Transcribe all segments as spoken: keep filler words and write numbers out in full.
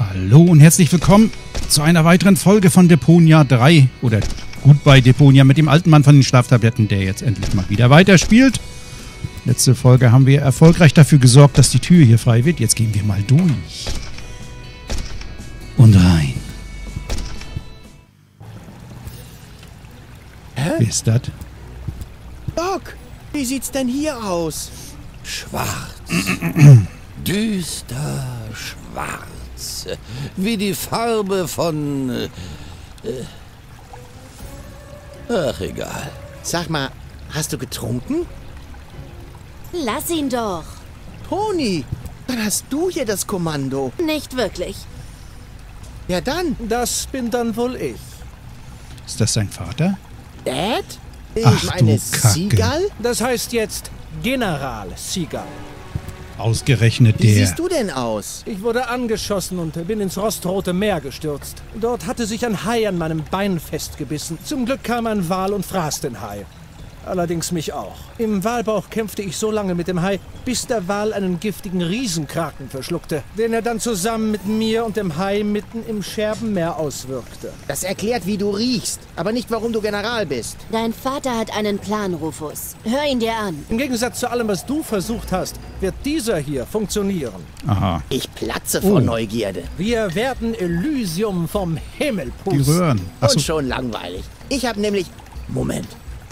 Hallo und herzlich willkommen zu einer weiteren Folge von Deponia drei oder Goodbye Deponia mit dem alten Mann von den Schlaftabletten, der jetzt endlich mal wieder weiterspielt. Letzte Folge haben wir erfolgreich dafür gesorgt, dass die Tür hier frei wird. Jetzt gehen wir mal durch. Und rein. Hä? Wer ist das? Doc, wie sieht's denn hier aus? Schwarz. Düster schwarz. Wie die Farbe von... Äh, ach, egal. Sag mal, hast du getrunken? Lass ihn doch. Toni, dann hast du hier das Kommando. Nicht wirklich. Ja dann, Das bin dann wohl ich. Ist das sein Vater? Dad? Ich Ach, meine, du Kacke. Seagull? Das heißt jetzt General Seagull. Ausgerechnet Wie der. siehst du denn aus? Ich wurde angeschossen und bin ins rostrote Meer gestürzt. Dort hatte sich ein Hai an meinem Bein festgebissen. Zum Glück kam ein Wal und fraß den Hai. Allerdings mich auch. Im Walbauch kämpfte ich so lange mit dem Hai, bis der Wal einen giftigen Riesenkraken verschluckte, den er dann zusammen mit mir und dem Hai mitten im Scherbenmeer auswirkte. Das erklärt, wie du riechst, aber nicht, warum du General bist. Dein Vater hat einen Plan, Rufus. Hör ihn dir an. Im Gegensatz zu allem, was du versucht hast, wird dieser hier funktionieren. Aha. Ich platze vor Oh. Neugierde. Wir werden Elysium vom Himmel Die pusten. Röhren. Achso. Und schon langweilig. Ich habe nämlich... Moment.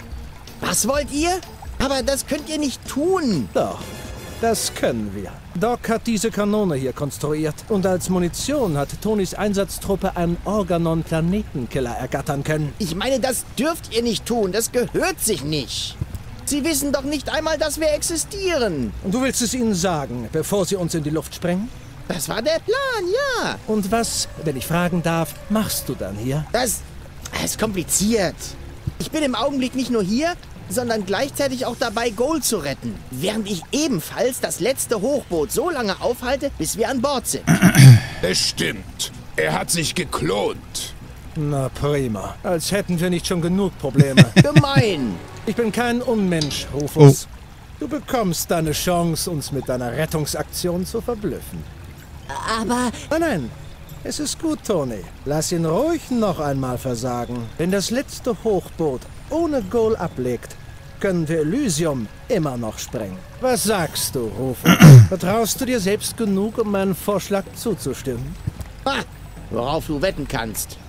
Was wollt ihr? Aber das könnt ihr nicht tun. Doch, das können wir. Doc hat diese Kanone hier konstruiert. Und als Munition hat Tonys Einsatztruppe einen Organon-Planetenkiller ergattern können. Ich meine, das dürft ihr nicht tun. Das gehört sich nicht. Sie wissen doch nicht einmal, dass wir existieren. Und du willst es ihnen sagen, bevor sie uns in die Luft sprengen? Das war der Plan, ja. Und was, wenn ich fragen darf, machst du dann hier? Das, das ist kompliziert. Ich bin im Augenblick nicht nur hier, sondern gleichzeitig auch dabei, Gold zu retten. Während ich ebenfalls das letzte Hochboot so lange aufhalte, bis wir an Bord sind. Bestimmt. Er hat sich geklont. Na prima. Als hätten wir nicht schon genug Probleme. Gemein. Ich bin kein Unmensch, Rufus. Du bekommst deine Chance, uns mit deiner Rettungsaktion zu verblüffen. Aber Nein, nein. Es ist gut, Toni. Lass ihn ruhig noch einmal versagen. Wenn das letzte Hochboot ohne Goal ablegt, können wir Elysium immer noch sprengen. Was sagst du, Rufus? Vertraust du dir selbst genug, um meinem Vorschlag zuzustimmen? Ha, worauf du wetten kannst.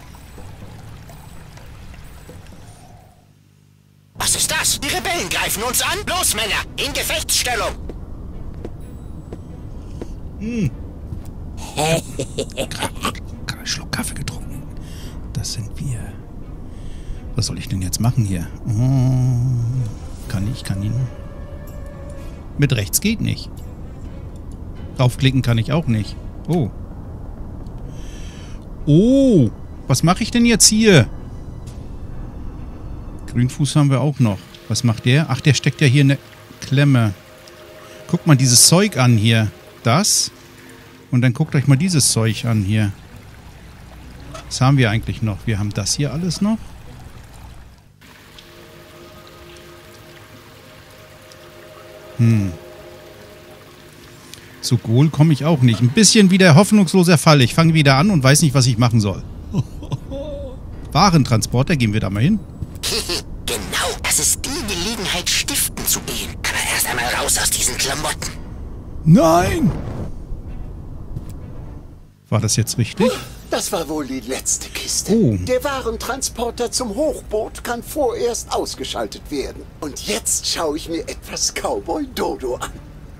Was ist das? Die Rebellen greifen uns an? Los, Männer, in Gefechtsstellung! Gerade einen Schluck Kaffee getrunken. Das sind wir. Was soll ich denn jetzt machen hier? Oh, kann ich, kann ihn. Mit rechts geht nicht. Draufklicken kann ich auch nicht. Oh. Oh. Was mache ich denn jetzt hier? Grünfuß haben wir auch noch. Was macht der? Ach, der steckt ja hier in der Klemme. Guck mal dieses Zeug an hier. Das. Und dann guckt euch mal dieses Zeug an hier. Was haben wir eigentlich noch? Wir haben das hier alles noch. Hm. Zu Goal komme ich auch nicht. Ein bisschen wie der hoffnungslose Fall. Ich fange wieder an und weiß nicht, was ich machen soll. Warentransporter, gehen wir da mal hin. Genau, das ist die Gelegenheit, stiften zu gehen. Aber erst einmal raus aus diesen Klamotten. Nein! War das jetzt richtig? Das war wohl die letzte Kiste. Oh. Der Warentransporter zum Hochboot kann vorerst ausgeschaltet werden. Und jetzt schaue ich mir etwas Cowboy Dodo an.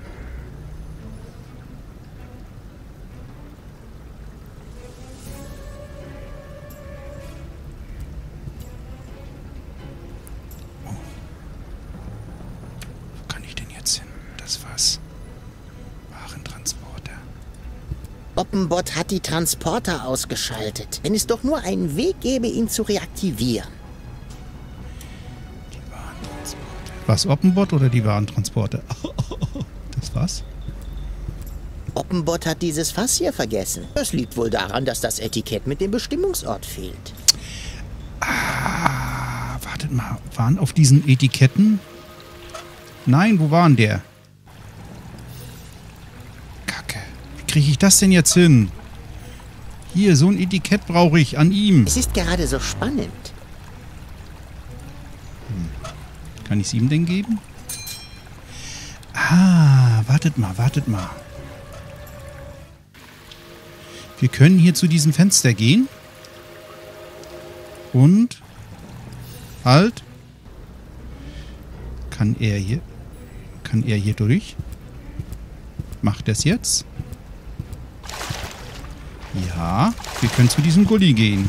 Wo kann ich denn jetzt hin? Das war's. Warentransporter. Oppenbot hat die Transporter ausgeschaltet. Wenn es doch nur einen Weg gäbe, ihn zu reaktivieren. Die Warentransporter. Was, Oppenbot oder die Warentransporter? Das war's? Oppenbot hat dieses Fass hier vergessen. Das liegt wohl daran, dass das Etikett mit dem Bestimmungsort fehlt. Ah, wartet mal. Waren auf diesen Etiketten? Nein, wo waren der? Kacke. Wie kriege ich das denn jetzt hin? Hier, so ein Etikett brauche ich an ihm. Es ist gerade so spannend. Kann ich es ihm denn geben? Ah, wartet mal, wartet mal. Wir können hier zu diesem Fenster gehen. Und... Halt. Kann er hier... Kann er hier durch? Macht er es jetzt? Ja, wir können zu diesem Gully gehen.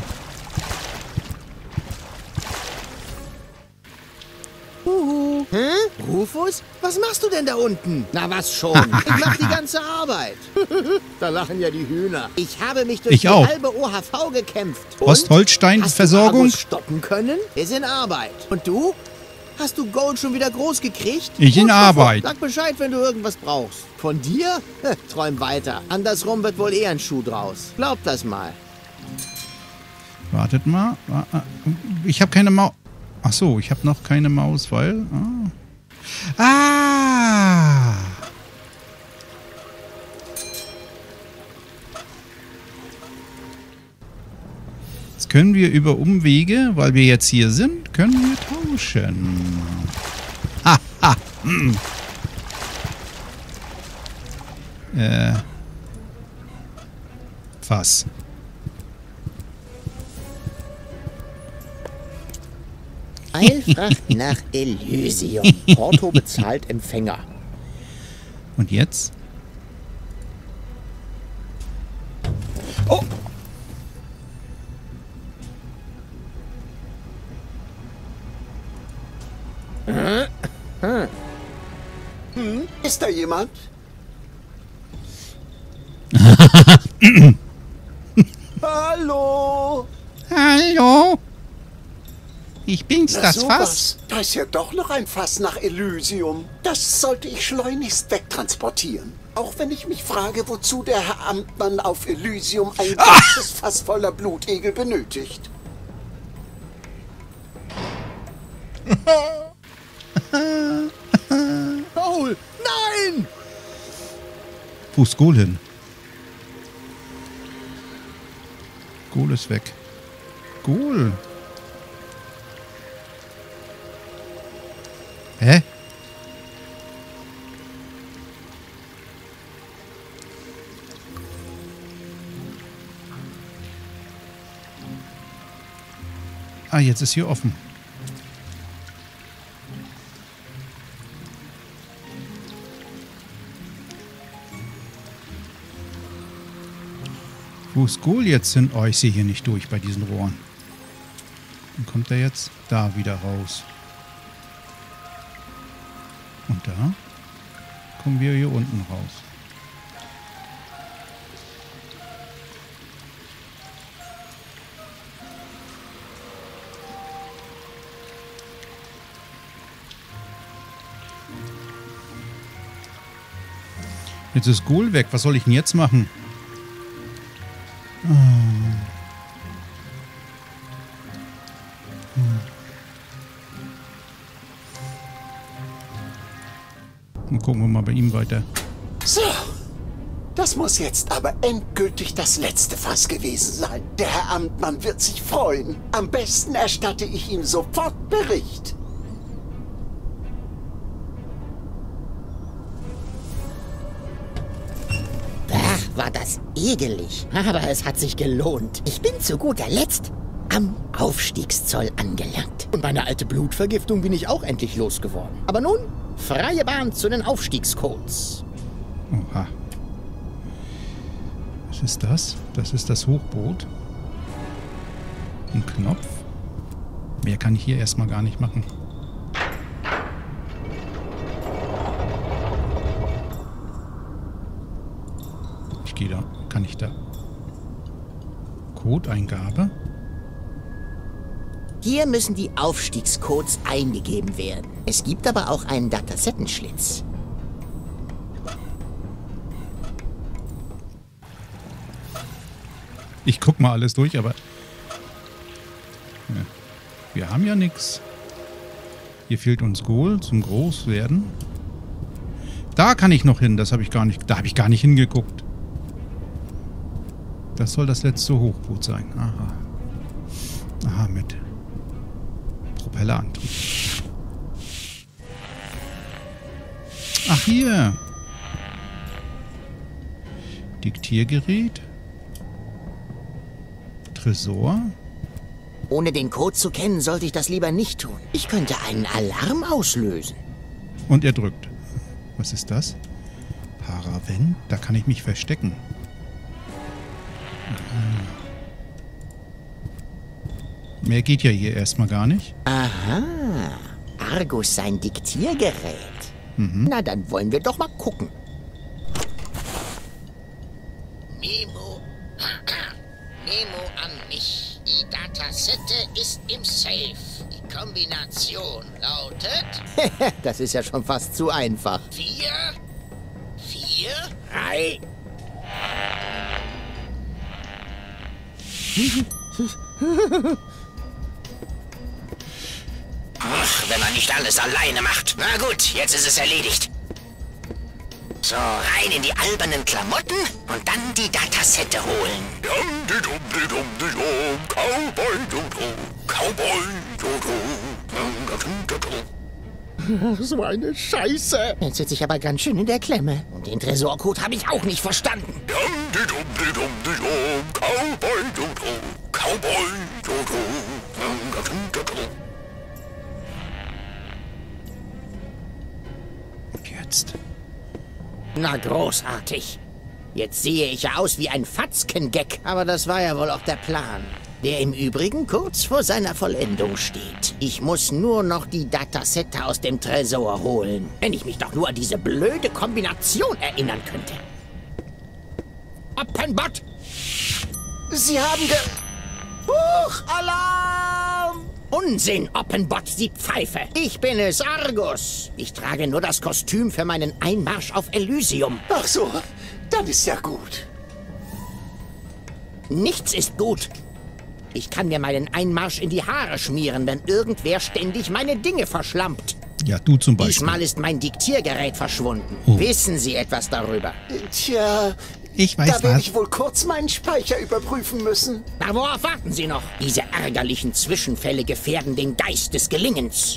Uhu. Hä? Rufus? Was machst du denn da unten? Na was schon. Ich mach die ganze Arbeit. Da lachen ja die Hühner. Ich habe mich durch Ich die auch. halbe O H V gekämpft. Und? Ostholstein-Versorgung? Hast du Argus stoppen können? Ist in Arbeit. Und du? Hast du Gold schon wieder groß gekriegt? Ich in Gut, Arbeit. Sag Bescheid, wenn du irgendwas brauchst. Von dir? Träum weiter. Andersrum wird wohl eher ein Schuh draus. Glaub das mal. Wartet mal. Ich habe keine Maus. Ach so, ich habe noch keine Maus, weil... Ah. ah! Jetzt können wir über Umwege, weil wir jetzt hier sind, können wir tauschen. Ha, ha. Hm. Äh. Was? Eilfracht nach Elysium. Porto bezahlt Empfänger. Und jetzt? Oh! Hm? Ist da jemand? Hallo? Hallo? Ich bin's, Na das sowas. Fass. Da ist ja doch noch ein Fass nach Elysium. Das sollte ich schleunigst wegtransportieren. Auch wenn ich mich frage, wozu der Herr Amtmann auf Elysium ein ganzes Fass voller Blutegel benötigt. Paul! Nein! Wo ist Gol hin? Gol ist weg. Gol. Hä? Ah, jetzt ist hier offen. Wo ist Gol jetzt hin? Oh, ich sehe hier nicht durch bei diesen Rohren. Dann kommt er jetzt da wieder raus. Und da kommen wir hier unten raus. Jetzt ist Gol weg. Was soll ich denn jetzt machen? Dann gucken wir mal bei ihm weiter. So, das muss jetzt aber endgültig das letzte Fass gewesen sein. Der Herr Amtmann wird sich freuen. Am besten erstatte ich ihm sofort Bericht. Ach, war das ekelig. Aber es hat sich gelohnt. Ich bin zu guter Letzt am Aufstiegszoll angelangt. Und meine alte Blutvergiftung bin ich auch endlich losgeworden. Aber nun, freie Bahn zu den Aufstiegscodes. Oha. Was ist das? Das ist das Hochboot. Ein Knopf. Mehr kann ich hier erstmal gar nicht machen. Ich gehe da. Kann ich da? Codeingabe? Hier müssen die Aufstiegscodes eingegeben werden. Es gibt aber auch einen Datasettenschlitz. Ich guck mal alles durch, aber... Ja. Wir haben ja nichts. Hier fehlt uns Gol zum Großwerden. Da kann ich noch hin, das habe ich gar nicht... Da habe ich gar nicht hingeguckt. Das soll das letzte Hochboot sein. Aha. Aha, mit Propellerantrieb. Ach, hier. Diktiergerät. Tresor. Ohne den Code zu kennen, sollte ich das lieber nicht tun. Ich könnte einen Alarm auslösen. Und er drückt. Was ist das? Paravent? Da kann ich mich verstecken. Mehr geht ja hier erstmal gar nicht. Aha. Argus sein Diktiergerät. Mhm. Na, dann wollen wir doch mal gucken. Memo. Memo an mich. Die Datasette ist im Safe. Die Kombination lautet... Das ist ja schon fast zu einfach. Vier, vier, drei... Ach, wenn man nicht alles alleine macht. Na gut, jetzt ist es erledigt. So, rein in die albernen Klamotten und dann die Datasette holen. So eine Scheiße. Jetzt sitze ich aber ganz schön in der Klemme. Und den Tresorcode habe ich auch nicht verstanden. Und jetzt? Na, großartig. Jetzt sehe ich ja aus wie ein Fatzken-Gag. Aber das war ja wohl auch der Plan. Der im Übrigen kurz vor seiner Vollendung steht. Ich muss nur noch die Datasette aus dem Tresor holen. Wenn ich mich doch nur an diese blöde Kombination erinnern könnte. Oppenbot! Sie haben ge... Huch, Alarm! Unsinn, Oppenbot, Sie Pfeife. Ich bin es, Argus. Ich trage nur das Kostüm für meinen Einmarsch auf Elysium. Ach so, dann ist ja gut. Nichts ist gut. Ich kann mir meinen Einmarsch in die Haare schmieren, wenn irgendwer ständig meine Dinge verschlampt. Ja, du zum Beispiel. Diesmal ist mein Diktiergerät verschwunden. Oh. Wissen Sie etwas darüber? Tja, Ich weiß da werde was. ich wohl kurz meinen Speicher überprüfen müssen. Na, worauf warten Sie noch? Diese ärgerlichen Zwischenfälle gefährden den Geist des Gelingens.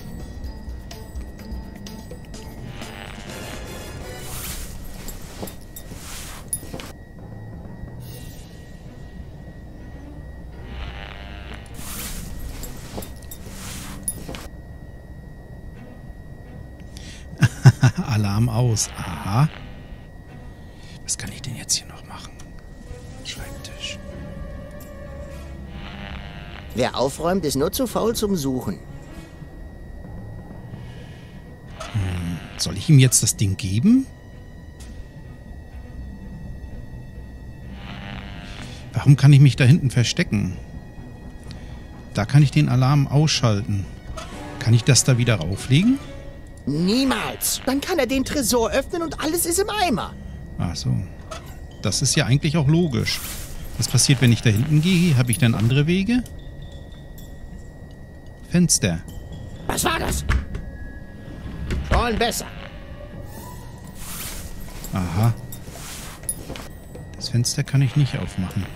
Alarm aus. Aha. Was kann ich denn jetzt hier noch machen? Schreibtisch. Wer aufräumt, ist nur zu faul zum Suchen. Hm. Soll ich ihm jetzt das Ding geben? Warum kann ich mich da hinten verstecken? Da kann ich den Alarm ausschalten. Kann ich das da wieder rauflegen? Niemals. Dann kann er den Tresor öffnen und alles ist im Eimer. Ach so. Das ist ja eigentlich auch logisch. Was passiert, wenn ich da hinten gehe? Habe ich dann andere Wege? Fenster. Was war das? Schon besser. Aha. Das Fenster kann ich nicht aufmachen.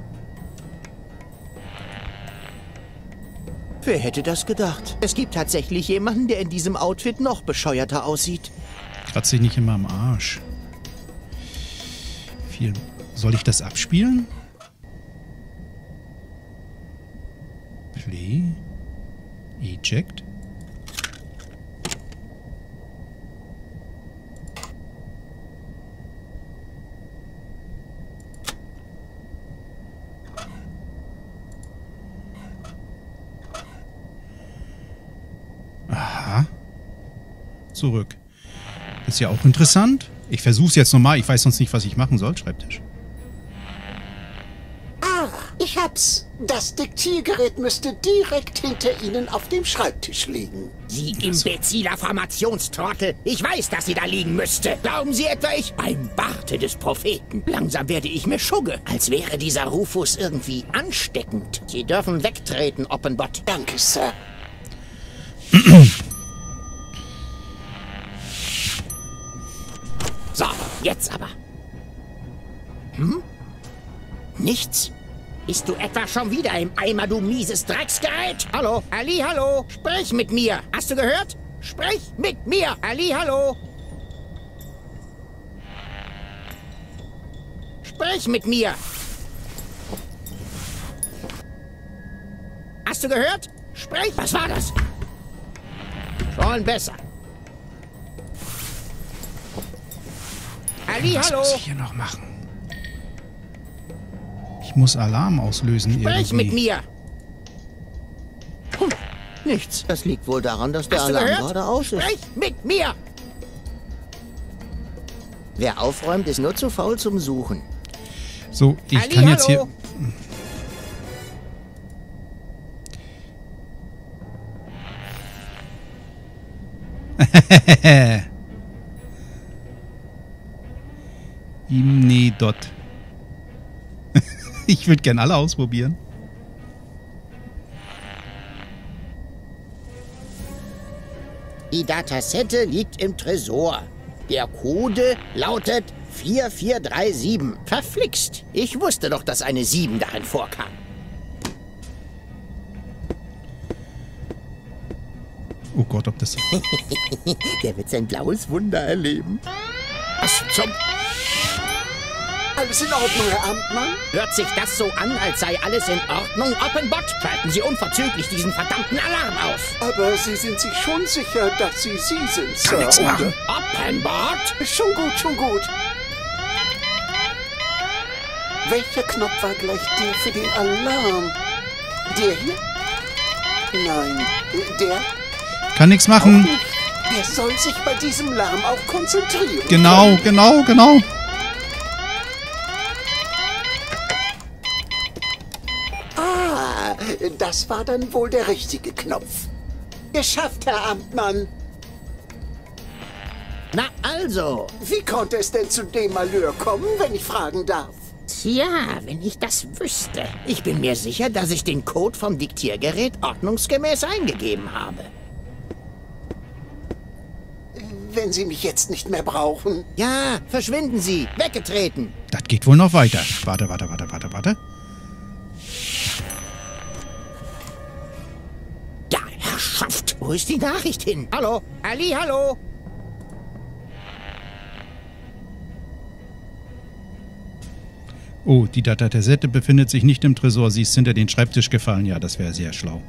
Wer hätte das gedacht? Es gibt tatsächlich jemanden, der in diesem Outfit noch bescheuerter aussieht. Kratze ich nicht immer am Arsch. Viel. Soll ich das abspielen? Play. Eject. Aha. Zurück. Ist ja auch interessant. Ich versuche es jetzt nochmal. Ich weiß sonst nicht, was ich machen soll. Schreibtisch. Ah, ich hab's. Das Diktiergerät müsste direkt hinter Ihnen auf dem Schreibtisch liegen. Sie imbeziler Formationstrottel. Ich weiß, dass sie da liegen müsste. Glauben Sie etwa, ich beim Barte des Propheten? Langsam werde ich mir schugge, als wäre dieser Rufus irgendwie ansteckend. Sie dürfen wegtreten, Oppenbot. Danke, Sir. So, jetzt aber. Hm? Nichts. Bist du etwa schon wieder im Eimer, du mieses Drecksgerät? Hallo? Ali, hallo? Sprich mit mir. Hast du gehört? Sprich mit mir. Ali, hallo? Sprich mit mir. Hast du gehört? Sprich. Was war das? Schon besser. Ali, Was hallo? muss ich hier noch machen? Ich muss Alarm auslösen Sprich irgendwie. mit mir. Hm, nichts. Das liegt wohl daran, dass der Hast du Alarm gehört? gerade aus ist. Sprich mit mir. Wer aufräumt, ist nur zu faul zum Suchen. So, ich Ali, kann jetzt hallo? hier... Nee, dot. Ich würde gern alle ausprobieren. Die Datasette liegt im Tresor. Der Code lautet vier vier drei sieben. Verflixt. Ich wusste doch, dass eine sieben darin vorkam. Oh Gott, ob das... Der wird sein blaues Wunder erleben. Was zum... Alles in Ordnung, Herr Amtmann? Hört sich das so an, als sei alles in Ordnung, Oppenbot? Schalten Sie unverzüglich diesen verdammten Alarm aus. Aber Sie sind sich schon sicher, dass Sie Sie sind, Sir, nix machen. oder? Oppenbot? Schon gut, schon gut. Welcher Knopf war gleich der für den Alarm? Der hier? Nein, der? Kann nichts Auch machen. nicht. Der soll sich bei diesem Lärm auch konzentrieren. Genau, genau, genau. Ah, das war dann wohl der richtige Knopf. Geschafft, Herr Amtmann. Na also. Wie konnte es denn zu dem Malheur kommen, wenn ich fragen darf? Tja, wenn ich das wüsste. Ich bin mir sicher, dass ich den Code vom Diktiergerät ordnungsgemäß eingegeben habe. Wenn Sie mich jetzt nicht mehr brauchen. Ja, verschwinden Sie. Weggetreten. Das geht wohl noch weiter. Warte, warte, warte, warte, warte. Ja, Herrschaft. Wo ist die Nachricht hin? Hallo? Ali, hallo? Oh, die Datasette befindet sich nicht im Tresor. Sie ist hinter den Schreibtisch gefallen. Ja, das wäre sehr schlau.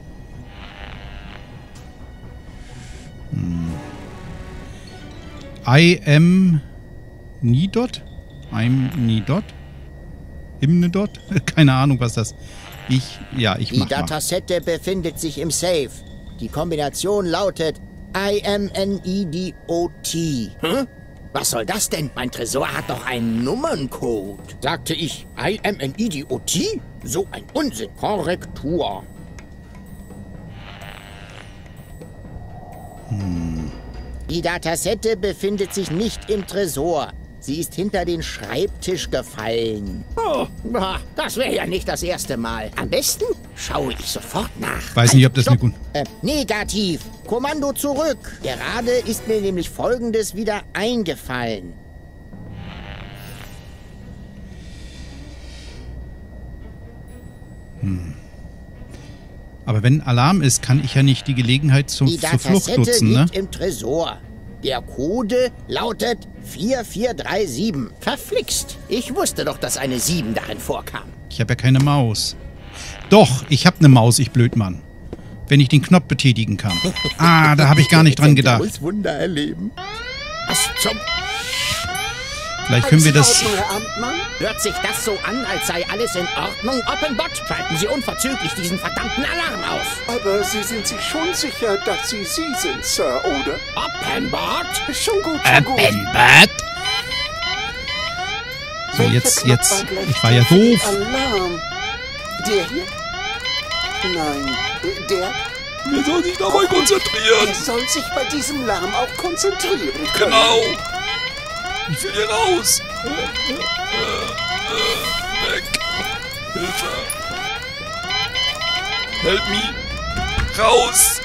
Hm. I am Nidot? I'm Nidot? Hymnedot? Keine Ahnung, was das... Ich... Ja, ich Die mach mal. Datasette befindet sich im Safe. Die Kombination lautet I M N I D O T. Hm? Was soll das denn? Mein Tresor hat doch einen Nummerncode. Sagte ich I M N I D O T? So ein Unsinn. Korrektur. Hm. Die Datasette befindet sich nicht im Tresor. Sie ist hinter den Schreibtisch gefallen. Oh, das wäre ja nicht das erste Mal. Am besten schaue ich sofort nach. Weiß nicht, ob das eine gute... Äh, negativ. Kommando zurück. Gerade ist mir nämlich Folgendes wieder eingefallen. Hm. Aber wenn Alarm ist, kann ich ja nicht die Gelegenheit zum, Die zur Flucht Datasette nutzen, ne? liegt im Tresor. Der Code lautet vier vier drei sieben. Verflixt. Ich wusste doch, dass eine sieben darin vorkam. Ich habe ja keine Maus. Doch, ich habe eine Maus, ich Blödmann. Wenn ich den Knopf betätigen kann. Ah, da habe ich gar nicht dran gedacht. Wunder erleben. Was zum... Vielleicht können wir Alles das... in Ordnung, Herr Amtmann? Hört sich das so an, als sei alles in Ordnung, Oppenbot? Schalten Sie unverzüglich diesen verdammten Alarm aus. Aber Sie sind sich schon sicher, dass Sie Sie sind, Sir, oder? Oppenbot? Schon gut, schon gut. Oppenbot? So, Welcher jetzt, Knopf jetzt... gleich Ich war ja für den doof. Alarm. Der hier? Nein, der? Wir sollen sich dabei konzentrieren. Er soll sich bei diesem Lärm auch konzentrieren können. Genau. Ich will hier raus. Weg. Hilfe. Help me. Raus.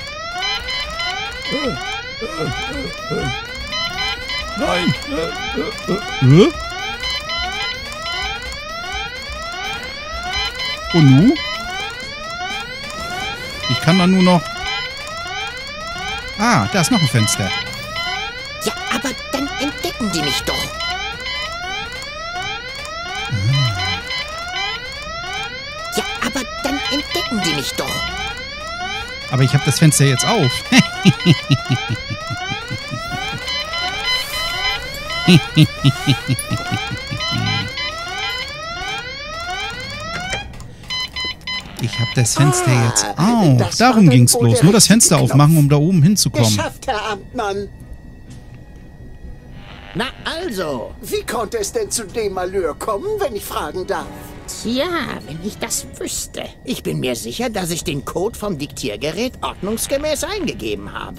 Nein. Hä? Und nu? Ich kann dann nur noch... Ah, da ist noch ein Fenster. Ja, aber dann entdecken die mich doch. Ja, aber dann entdecken die mich doch. Aber ich habe das Fenster jetzt auf. Ich habe das Fenster Ah, jetzt auf. das war Darum dann ging's wohl bloß. der Nur das Fenster richtige aufmachen, Knopf. um da oben hinzukommen. Geschafft, Herr Amtmann. Na also. Wie konnte es denn zu dem Malheur kommen, wenn ich fragen darf? Tja, wenn ich das wüsste. Ich bin mir sicher, dass ich den Code vom Diktiergerät ordnungsgemäß eingegeben habe.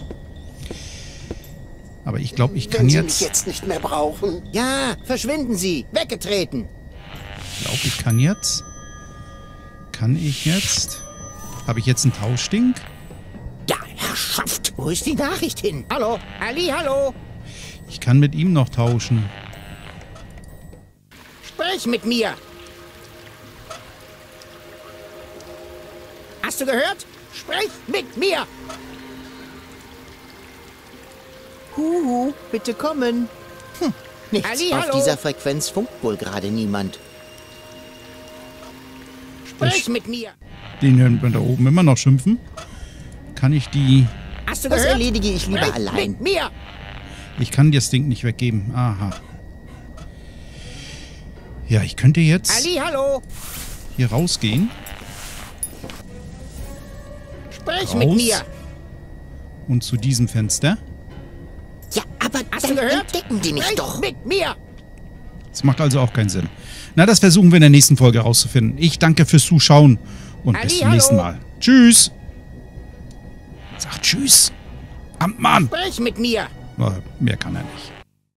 Aber ich glaube, ich kann Wenn Sie jetzt... mich jetzt nicht mehr brauchen. Ja, verschwinden Sie. Weggetreten. Ich glaube, ich kann jetzt... Kann ich jetzt... Habe ich jetzt einen Tauschding? Ja, Herrschaft. Wo ist die Nachricht hin? Hallo? Ali, hallo? Ich kann mit ihm noch tauschen. Sprich mit mir. Hast du gehört? Sprich mit mir. Huhu, bitte kommen. Hm, nichts. Ali, Auf hallo? dieser Frequenz funkt wohl gerade niemand. Sprich mit mir. Den hören wir da oben immer noch schimpfen. Kann ich die... Hast du Das gehört? erledige ich lieber Sprich allein. mit mir. Ich kann das Ding nicht weggeben. Aha. Ja, ich könnte jetzt Ali, hallo? hier rausgehen. Sprich Raus. mit mir. Und zu diesem Fenster. Ja, aber Hast dann du gehört? entdecken die mich Sprich doch. mit mir. Das macht also auch keinen Sinn. Na, das versuchen wir in der nächsten Folge herauszufinden. Ich danke fürs Zuschauen und Ali, bis zum hallo. nächsten Mal. Tschüss. Sag Tschüss. Amtmann. Sprich mit mir. Mehr kann er nicht.